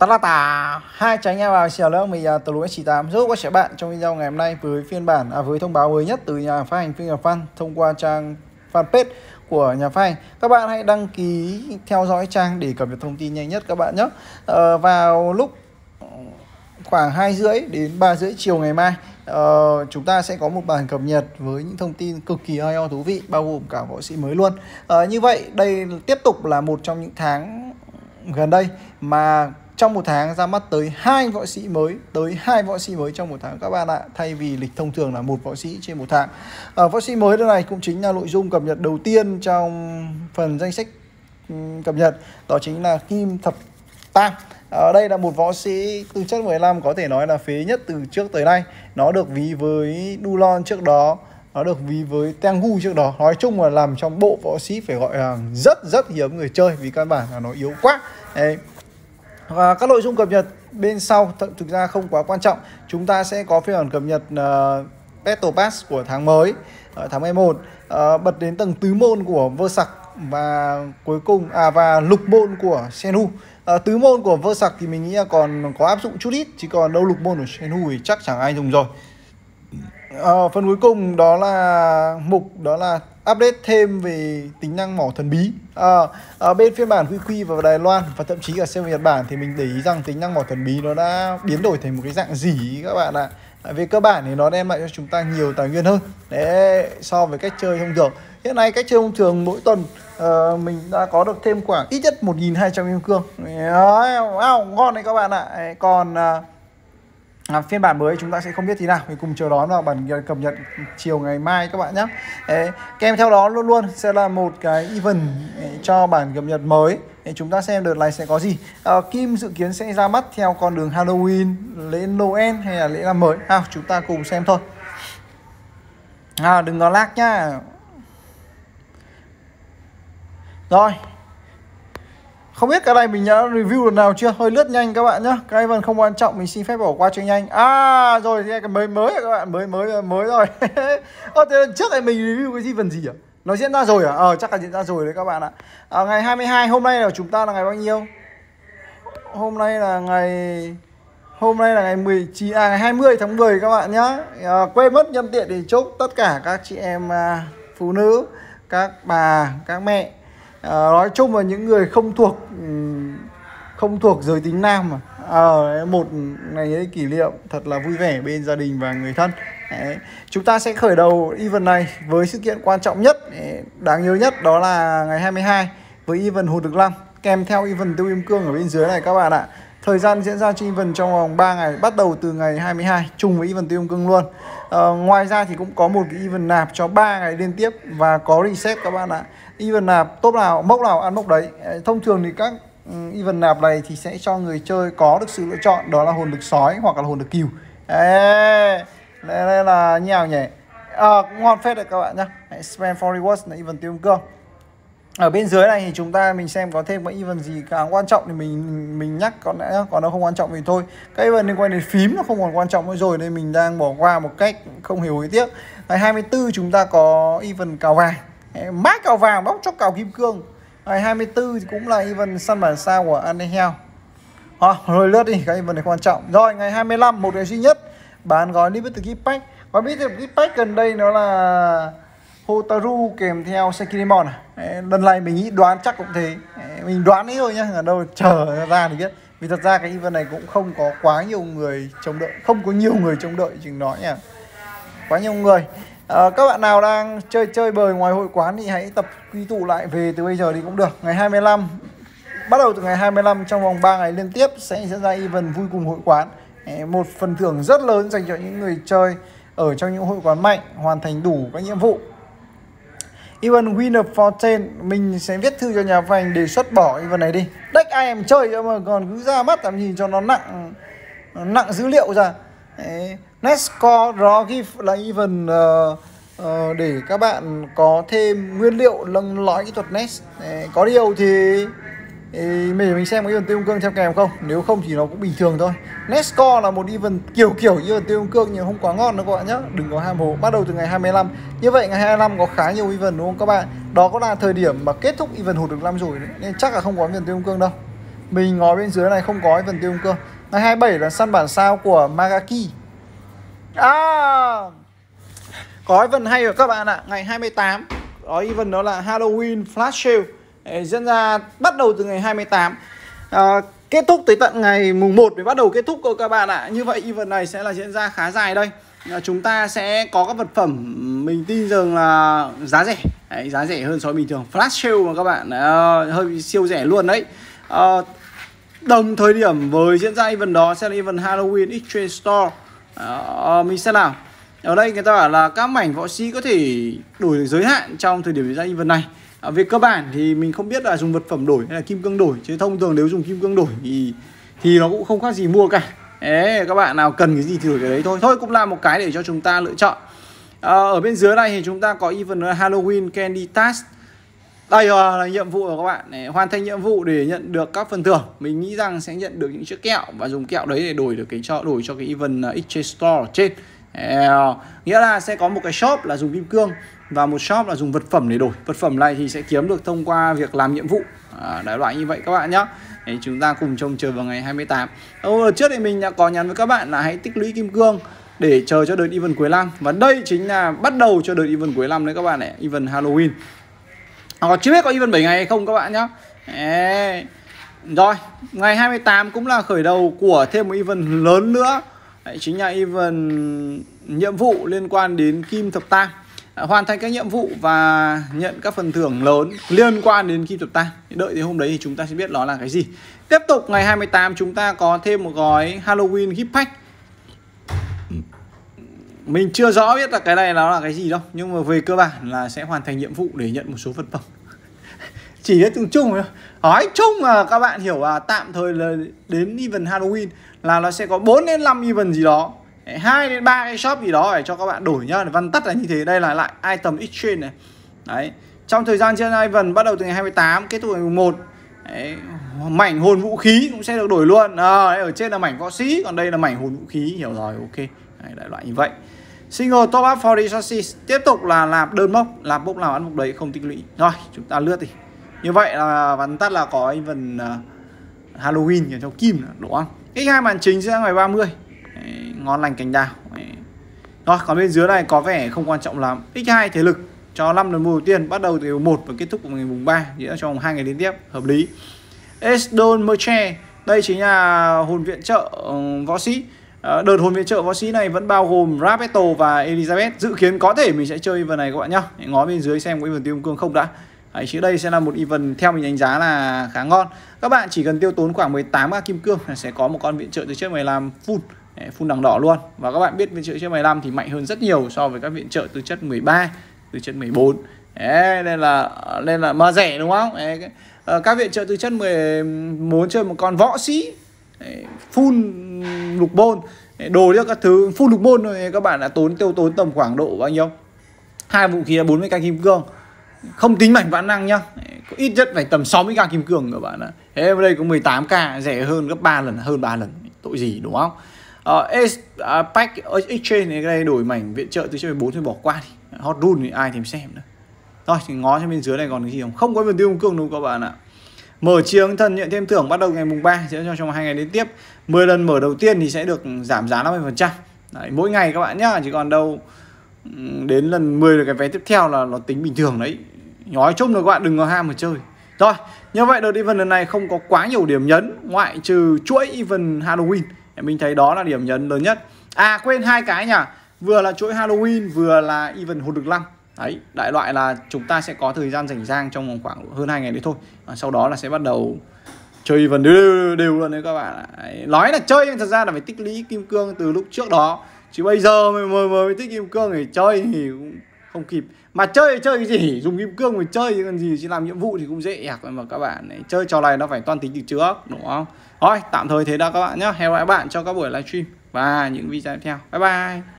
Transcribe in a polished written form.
Tắt là tả hai trái nhà vào xẻo lỡ mình từ lúa chỉ 8 giúp các bạn trong video ngày hôm nay với phiên bản với thông báo mới nhất từ nhà phát hành phim nhà Fan thông qua trang fanpage của nhà phát hành. Các bạn hãy đăng ký theo dõi trang để cập nhật thông tin nhanh nhất các bạn nhé. Vào lúc khoảng 2:30 đến 3:30 chiều ngày mai chúng ta sẽ có một bản cập nhật với những thông tin cực kỳ hay ho thú vị, bao gồm cả võ sĩ mới luôn. Như vậy đây tiếp tục là một trong những tháng gần đây mà trong một tháng ra mắt tới hai võ sĩ mới trong một tháng các bạn ạ, thay vì lịch thông thường là một võ sĩ trên một tháng. Võ sĩ mới lần này cũng chính là nội dung cập nhật đầu tiên trong phần danh sách cập nhật, đó chính là Kim Thập Tam. Đây là một võ sĩ tư chất 15 có thể nói là phế nhất từ trước tới nay. Nó được ví với Dulon trước đó, nó được ví với Tengu trước đó. Nói chung là làm trong bộ võ sĩ phải gọi là rất hiếm người chơi, vì căn bản là nó yếu quá. Đấy. Và các nội dung cập nhật bên sau thực ra không quá quan trọng. Chúng ta sẽ có phiên bản cập nhật Battle Pass của tháng mới, tháng 11, bật đến tầng tứ môn của Vơ Sặc và cuối cùng và lục môn của Shenhu. Tứ môn của Vơ Sặc thì mình nghĩ là còn có áp dụng chút ít, chứ còn đâu lục môn của Shenhu thì chắc chẳng ai dùng rồi. Phần cuối cùng đó là đó là update thêm về tính năng mỏ thần bí. Bên phiên bản QQ và Đài Loan và thậm chí cả server Nhật Bản thì mình để ý rằng tính năng mỏ thần bí nó đã biến đổi thành một cái dạng gì các bạn ạ. Về cơ bản thì nó đem lại cho chúng ta nhiều tài nguyên hơn đấy, so với cách chơi thông thường. Hiện nay cách chơi thông thường mỗi tuần mình đã có được thêm khoảng ít nhất 1.200 kim cương. Ngon đấy các bạn ạ. Còn phiên bản mới chúng ta sẽ không biết thế nào, mình cùng chờ đón vào bản cập nhật chiều ngày mai các bạn nhé. Kèm theo đó luôn sẽ là một cái event cho bản cập nhật mới. Chúng ta xem đợt này sẽ có gì. Kim dự kiến sẽ ra mắt theo con đường Halloween, lễ Noel hay là lễ năm mới. Chúng ta cùng xem thôi. Đừng có lag nhá. Rồi, không biết cái này mình đã review lần nào chưa, hơi lướt nhanh các bạn nhé. Cái event không quan trọng mình xin phép bỏ qua cho nhanh. Rồi cái mới rồi các bạn, mới rồi. Thế lần trước này mình review cái event gì à? Nó diễn ra rồi à? Chắc là diễn ra rồi đấy các bạn ạ. Ngày 22, hôm nay là chúng ta là ngày bao nhiêu? Hôm nay là ngày 19 ngày 20 tháng 10 các bạn nhé. Quên mất nhân tiện thì chúc tất cả các chị em phụ nữ, các bà, các mẹ, nói chung là những người không thuộc giới tính nam mà một ngày ấy kỷ niệm thật là vui vẻ bên gia đình và người thân. Chúng ta sẽ khởi đầu event này với sự kiện quan trọng nhất, đáng nhớ nhất, đó là ngày 22 với event hồn lực 5 kèm theo event tiêu kim cương ở bên dưới này các bạn ạ. Thời gian diễn ra trên event trong vòng 3 ngày, bắt đầu từ ngày 22 trùng với event tiêu kim cương luôn. Ngoài ra thì cũng có một cái event nạp cho 3 ngày liên tiếp và có reset các bạn ạ. Event nạp top nào, mốc nào ăn mốc đấy. Thông thường thì các event nạp này thì sẽ cho người chơi có được sự lựa chọn, đó là hồn lực sói hoặc là hồn lực cừu. Đây là như nào nhỉ? Ngon phết đấy các bạn nhé. Spend for rewards là event tiêu kim cương. Ở bên dưới này thì mình xem có thêm cái event gì càng quan trọng thì mình nhắc, còn nó không quan trọng thì thôi. Cái event liên quan đến phím nó không còn quan trọng nữa rồi, nên mình đang bỏ qua một cách không hề hối tiếc. Ngày 24 chúng ta có event cào vàng, mát cào vàng bóc cho cào kim cương. Ngày 24 thì cũng là event săn bản sao của Anehel. Rồi lướt đi, cái event này quan trọng. Rồi ngày 25 một cái duy nhất bán gói Limited Gift Pack. Gói Limited Gift Pack gần đây nó là Hotaru kèm theo Sekirimon. Lần này mình nghĩ đoán chắc cũng thế. Mình đoán ấy thôi nhá, ở đâu chờ ra thì biết. Vì thật ra cái event này cũng không có quá nhiều người trông đợi, không có nhiều người trông đợi chừng nói nha. Quá nhiều người. Các bạn nào đang chơi bời ngoài hội quán thì hãy tập quy tụ lại về từ bây giờ thì cũng được. Ngày 25, bắt đầu từ ngày 25 trong vòng 3 ngày liên tiếp sẽ diễn ra event vui cùng hội quán. Một phần thưởng rất lớn dành cho những người chơi ở trong những hội quán mạnh, hoàn thành đủ các nhiệm vụ. Event Winner Fortune, mình sẽ viết thư cho nhà phát hành đề xuất bỏ event này đi. Deck ai em chơi mà còn cứ ra mắt làm gì cho nó nặng dữ liệu ra. Nescore Draw Gift là event để các bạn có thêm nguyên liệu lâng lõi kỹ thuật Nest. Có điều thì mình xem cái event tiêu kim cương theo kèm không. Nếu không thì nó cũng bình thường thôi. Nescore là một event kiểu event tiêu kim cương nhưng không quá ngon đâu các bạn nhé. Đừng có ham hố. Bắt đầu từ ngày 25. Như vậy ngày 25 có khá nhiều event đúng không các bạn? Đó có là thời điểm mà kết thúc event hồn lực 5 rồi đấy. Nên chắc là không có event tiêu kim cương đâu. Mình ngó bên dưới này không có phần tiêu cương. Ngày 27 là săn bản sao của Magaki. Có event hay rồi các bạn ạ. Ngày 28 có event đó là Halloween Flash Sale diễn ra bắt đầu từ ngày 28, kết thúc tới tận ngày mùng 1 mới bắt đầu kết thúc cơ các bạn ạ. Như vậy event này sẽ là diễn ra khá dài đây. Chúng ta sẽ có các vật phẩm mình tin rằng là giá rẻ. Đấy, giá rẻ hơn so với bình thường. Flash sale mà các bạn, hơi siêu rẻ luôn đấy. Đồng thời điểm với diễn ra event đó sẽ là event Halloween Exchange Store. Mình sẽ nào. Ở đây người ta bảo là các mảnh võ sĩ có thể đổi được giới hạn trong thời điểm diễn ra event này. Về cơ bản thì mình không biết là dùng vật phẩm đổi hay là kim cương đổi, chứ thông thường nếu dùng kim cương đổi thì nó cũng không khác gì mua cả. Đấy, các bạn nào cần cái gì thì đổi cái đấy thôi. Thôi cũng là một cái để cho chúng ta lựa chọn. Ở bên dưới này thì chúng ta có event Halloween Candy Task. Đây là nhiệm vụ của các bạn. Để hoàn thành nhiệm vụ để nhận được các phần thưởng. Mình nghĩ rằng sẽ nhận được những chiếc kẹo và dùng kẹo đấy để đổi được đổi cho cái event Exchange Store ở trên. Nghĩa là sẽ có một cái shop là dùng kim cương và một shop là dùng vật phẩm để đổi. Vật phẩm này thì sẽ kiếm được thông qua việc làm nhiệm vụ. Đại loại như vậy các bạn nhé. Đấy, chúng ta cùng trông chờ vào ngày 28. Ở trước thì mình đã có nhắn với các bạn là hãy tích lũy kim cương để chờ cho đợt event cuối năm. Và đây chính là bắt đầu cho đợt event cuối năm đấy các bạn này, event Halloween. Chưa biết có event 7 ngày hay không các bạn nhé. Rồi, ngày 28 cũng là khởi đầu của thêm một event lớn nữa. Đấy, chính là event nhiệm vụ liên quan đến Kim Thập Tam. Hoàn thành các nhiệm vụ và nhận các phần thưởng lớn liên quan đến Kim Thập Tam. Đợi đến hôm đấy thì chúng ta sẽ biết nó là cái gì. Tiếp tục ngày 28 chúng ta có thêm một gói Halloween gift pack. Mình chưa rõ biết là cái này nó là cái gì đâu, nhưng mà về cơ bản là sẽ hoàn thành nhiệm vụ để nhận một số vật phẩm. Chỉ biết chung chung thôi. Nói chung mà các bạn hiểu là tạm thời là đến event Halloween là nó sẽ có 4 đến 5 event gì đó, 2 đến 3 cái shop gì đó để cho các bạn đổi nhá. Văn tắt là như thế. Đây là lại item exchange này. Đấy. Trong thời gian trên event bắt đầu từ ngày 28 kết thúc ngày 1. Đấy. Mảnh hồn vũ khí cũng sẽ được đổi luôn. Ở trên là mảnh võ sĩ, còn đây là mảnh hồn vũ khí, hiểu rồi, ok. Đấy, đại loại như vậy. Single top up for resources. Tiếp tục là làm đơn mốc, làm bốc nào ăn mốc đấy, không tích lũy. Rồi, chúng ta lướt đi. Như vậy là vắn tắt là có event Halloween cho Kim, đúng không? X2 màn chính sẽ ngày 30. Đấy, ngon lành cành đào. Đấy. Rồi, còn bên dưới này có vẻ không quan trọng lắm. X2 thể lực cho 5 lần mua đầu tiên, bắt đầu từ ngày 1 và kết thúc vào ngày mùng 3, nghĩa trong 2 ngày liên tiếp, hợp lý. Esdon Merche, đây chính là hồn viện trợ võ sĩ. Đợt hồn viện trợ võ sĩ này vẫn bao gồm Rapeto và Elizabeth. Dự kiến có thể mình sẽ chơi event này các bạn nhá. Ngó bên dưới xem có event tiêu cương không đã. Đấy, chứ đây sẽ là một event theo mình đánh giá là khá ngon. Các bạn chỉ cần tiêu tốn khoảng 18k kim cương là sẽ có một con viện trợ từ chất 15 full, full đằng đỏ luôn. Và các bạn biết viện trợ chất 15 thì mạnh hơn rất nhiều so với các viện trợ từ chất 13, từ chất 14. Đấy, nên là mà rẻ đúng không? Đấy, các viện trợ từ chất 14 chơi một con võ sĩ full lục bôn, đồ cho các thứ full lục bôn thôi, các bạn đã tiêu tốn tầm khoảng độ bao nhiêu? 2 vũ khí là 40k kim cương. Không tính mảnh vạn năng nhá. Có ít nhất phải tầm 60k kim cương các bạn ạ. Thế ở đây có 18k, rẻ hơn gấp 3 lần, hơn 3 lần. Tội gì đúng không? Pack Exchange này, cái này đổi mảnh viện trợ từ chơi 14 thì bỏ qua đi. Hot rule thì ai thèm xem nữa. Rồi thì ngó trên bên dưới này còn cái gì không? Không có viên tiêu kim cương đâu các bạn ạ. Mở chiếng thần nhận thêm thưởng bắt đầu ngày mùng 3 sẽ trong 2 ngày liên tiếp. 10 lần mở đầu tiên thì sẽ được giảm giá 50%. Đấy, mỗi ngày các bạn nhá, chỉ còn đâu đến lần 10 là cái vé tiếp theo là nó tính bình thường đấy. Nói chung là các bạn đừng có ham mà chơi. Rồi, như vậy đợt event lần này không có quá nhiều điểm nhấn ngoại trừ chuỗi event Halloween. Mình thấy đó là điểm nhấn lớn nhất. À quên hai cái nhỉ. Vừa là chuỗi Halloween vừa là event hồn lực 5. Đấy, đại loại là chúng ta sẽ có thời gian rảnh rang trong khoảng hơn 2 ngày đấy thôi. Sau đó là sẽ bắt đầu chơi event đều luôn đấy các bạn ạ. Đấy, nói là chơi nhưng thật ra là phải tích lũy kim cương từ lúc trước đó. Chứ bây giờ mới tích kim cương thì chơi thì cũng không kịp. Mà chơi cái gì, dùng kim cương mình chơi chứ còn gì, chỉ làm nhiệm vụ thì cũng dễ ạc mà các bạn ấy. Chơi trò này nó phải toan tính từ trước, đúng không? Thôi, tạm thời thế đó các bạn nhé. Hẹn gặp lại các bạn cho các buổi livestream và những video tiếp theo. Bye bye.